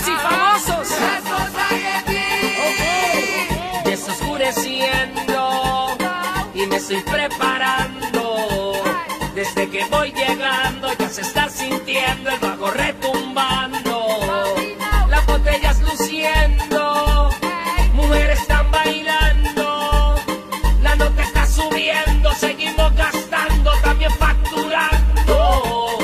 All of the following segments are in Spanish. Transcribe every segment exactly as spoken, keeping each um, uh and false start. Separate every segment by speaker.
Speaker 1: y famosos. Desoscureciendo y me estoy preparando. Desde que voy llegando ya se está sintiendo el bajo retumbando. Las botellas luciendo, mujeres están bailando. La nota está subiendo, seguimos gastando, también facturando.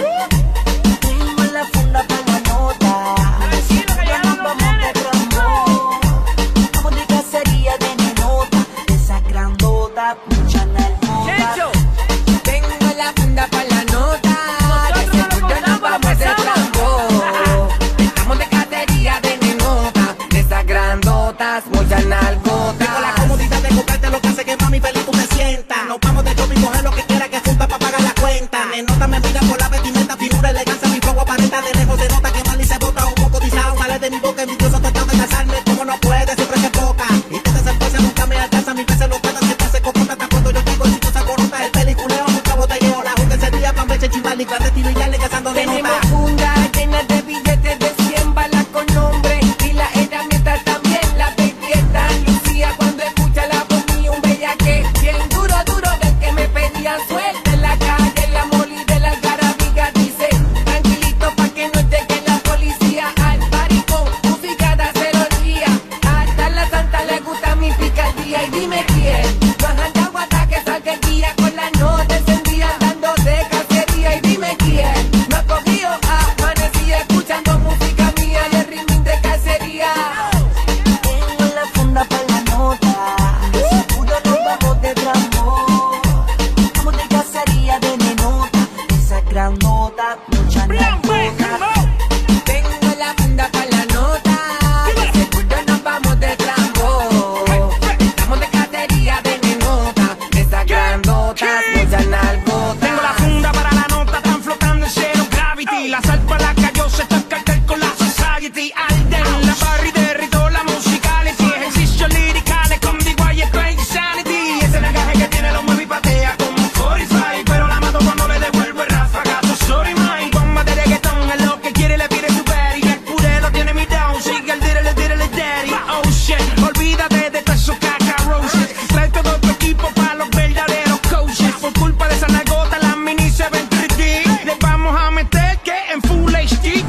Speaker 2: Tengo la funda para la nota.
Speaker 1: Tranquilo que ya no
Speaker 2: Vamos de tramo. Vamos de cacería de nenota. De esa grandota, mucha nalgota.
Speaker 1: Checho,
Speaker 2: Tengo la funda para la nota.
Speaker 1: nosotros no lo contamos, lo pesamos.
Speaker 2: Estamos de cacería de nenota. De esas grandotas, mucha nalgota.
Speaker 3: Tengo la comodidad de comprarte lo que hace que mami feliz tú te sientas. Nos vamos de shopping, coger lo que quiera que junta para pagar la cuenta. Nenota me mira por la vestimenta, figura, elegancia, mi fuego aparenta. De lejos se nota que mal y se bota un poco disado. Sale de mi boca, envidioso tratando de casarme. Como no puede, siempre se toca. Y te desempeña, nunca me alcanza. Mi veces lo puedo, siempre se comporta. Hasta cuando yo digo, si tú se corrota, el peliculeo, mucho botelleo. La junta ese día, plan, beche, chival y clandestino y ya le cazando de
Speaker 2: Tenemos
Speaker 3: nota.
Speaker 2: funda llena de billetes de cien balas con nombre. Y la herramienta también, la belleza. Lucía cuando escucha la voz mía, un bellaque. Bien duro, duro, del que me pedían suelta en la calle. La moli de la garabía dice, tranquilito pa' que no llegue la policía. Al party con música de hacer orgía. Hasta la santa le gusta mi picardía. Y dime quién, no has andado hasta que salga el día con la nota encendida, dando de cacería. Y dime quién, no ha cogido amanecía escuchando música mía y el ritmo de cacería. Tengo la funda para la nota, seguro nos vamos de tramo. Vamos de cacería de nenota, esa gran nota, mucha nalgota. Tengo la funda para la nota, seguro nos vamos de tramo. Estamos de cacería de nenota, esa gran nota, mucha nalgota.
Speaker 4: Tengo la funda para la nota, están flotando en cero gravity. La sal para la cayó, se está el cartel con la society. Alden, la barri derritó la musicality. Ejercicio liricales con D Y y Crazy Sanity. Ese nagaje que tiene lo mueve y patea como cuarenta y cinco. Pero la mato cuando le devuelvo el rafagazo. Sorry, mine, bomba de reggaetón. Es lo que quiere, le pide su berry. El puré lo tiene mi down. Sigue el diddle, diddle, daddy. Oh shit, olvídate de todos esos cacarroches. Trae todo tu equipo para los verdaderos coaches. Por culpa de esa nalgota, la mini se ven tres D. Le vamos a meter que en full H D.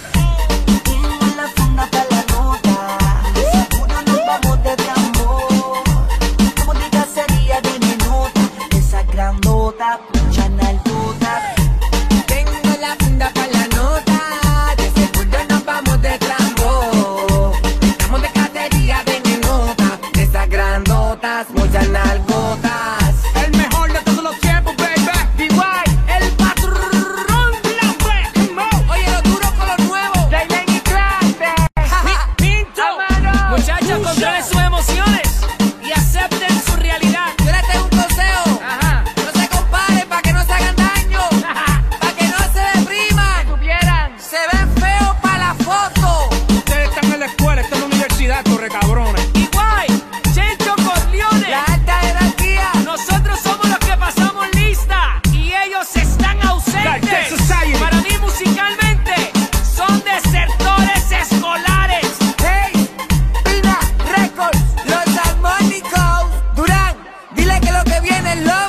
Speaker 2: Tengo la funda para la nota, seguro nos vamos de tramo. Vamos de cacería de nenota, esa grandota, mucha nalgota. Tengo la funda para la nota, de seguro nos vamos de tramo. Estamos de cacería de nenota, esas grandotas, muchas nalgotas.
Speaker 4: El mejor de todos los tiempos, baby. D Y, el patrón Blanc. Come on.
Speaker 2: Oye, lo duro con lo nuevo.
Speaker 4: Daylen y Clase.
Speaker 1: Pinto. Muchachos, controlen sus emociones y acepten su realidad.
Speaker 2: Yo les tengo un consejo.
Speaker 1: Ajá.
Speaker 2: No se comparen para que no se hagan daño, para que no se depriman.
Speaker 1: Tuvieran.
Speaker 2: Se ven feos para la foto.
Speaker 4: Ustedes están en la escuela, están en la universidad, corre cabrones.
Speaker 1: Igual, Chencho Corleone.
Speaker 2: La alta jerarquía.
Speaker 1: Nosotros somos los que pasamos lista y ellos están
Speaker 4: Cartel
Speaker 1: ausentes.
Speaker 4: Society.
Speaker 1: Para mí musicalmente son desertores escolares.
Speaker 2: Hey, Pina Records, los armónicos. Durán, dile que lo que viene es lo